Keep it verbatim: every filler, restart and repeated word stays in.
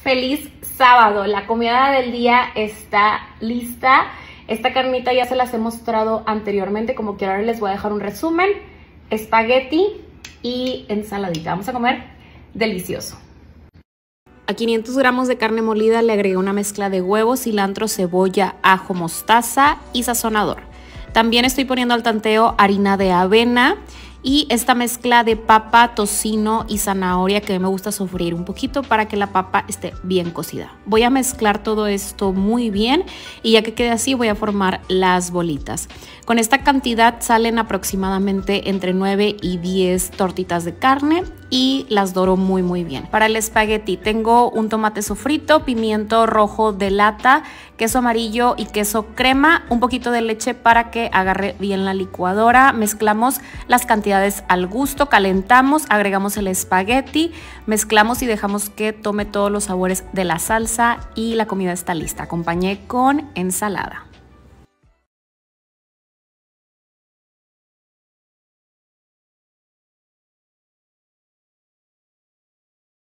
Feliz sábado, la comida del día está lista. Esta carnita ya se las he mostrado anteriormente, como quiera les voy a dejar un resumen. Espagueti y ensaladita, vamos a comer delicioso. A quinientos gramos de carne molida le agregué una mezcla de huevo, cilantro, cebolla, ajo, mostaza y sazonador. También estoy poniendo al tanteo harina de avena y esta mezcla de papa, tocino y zanahoria que a mí me gusta sofreír un poquito para que la papa esté bien cocida. Voy a mezclar todo esto muy bien y ya que quede así voy a formar las bolitas. Con esta cantidad salen aproximadamente entre nueve y diez tortitas de carne y las doro muy muy bien. Para el espagueti tengo un tomate sofrito, pimiento rojo de lata, queso amarillo y queso crema, un poquito de leche para que agarre bien la licuadora. Mezclamos las cantidades al gusto, calentamos, agregamos el espagueti, mezclamos y dejamos que tome todos los sabores de la salsa y la comida está lista. Acompañé con ensalada.